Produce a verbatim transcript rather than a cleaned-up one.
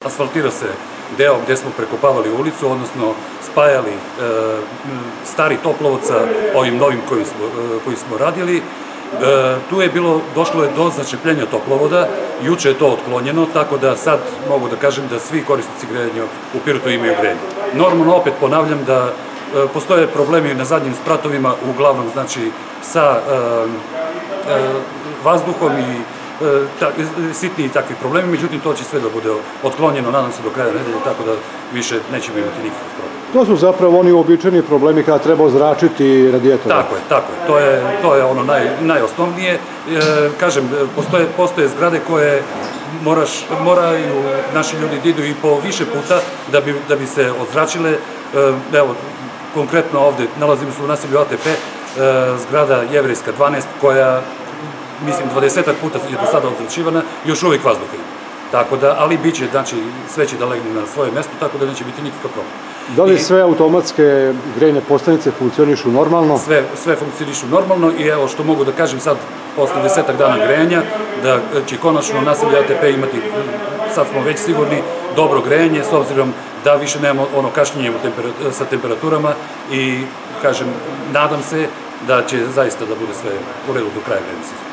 Asfaltirao se deo gde smo prekopavali ulicu, odnosno spajali stari toplovod sa ovim novim koji smo radili. Tu je bilo, došlo je do začepljenja toplovoda, juče je to otklonjeno, tako da sad mogu da kažem da svi korisnici grejanja u Pirotu imaju grejanje. Normalno, opet ponavljam da postoje problemi na zadnjim spratovima, uglavnom znači sa vazduhom i sitni i takvi problemi, međutim to će sve da bude otklonjeno, nadam se, do kraja nedelje, tako da više nećemo imati nikakvih problema. To su zapravo oni uobičajeni problemi kada treba ozračiti radijatore. Tako je, tako je. To je ono najosnovnije. Kažem, postoje zgrade koje moraju naši ljudi da idu i po više puta da bi se ozračile. Evo, konkretno ovde nalazimo se u naselju A T P, zgrada Jevrejska dvanaest, koja mislim, dvadesetak puta je do sada ozračivana, još uvijek vazduha ima. Tako da, ali bit će, znači, sve će da legne na svoje mesto, tako da neće biti nikakav problem. Da li sve automatske grejne postanice funkcionišu normalno? Sve funkcionišu normalno i evo što mogu da kažem sad, posle desetak dana grejanja, da će konačno naselje A T P imati, sad smo već sigurni, dobro grejanje, s obzirom da više nemamo ono kašnjenje sa temperaturama i, kažem, nadam se da će zaista da bude sve u redu do kraja grejanja.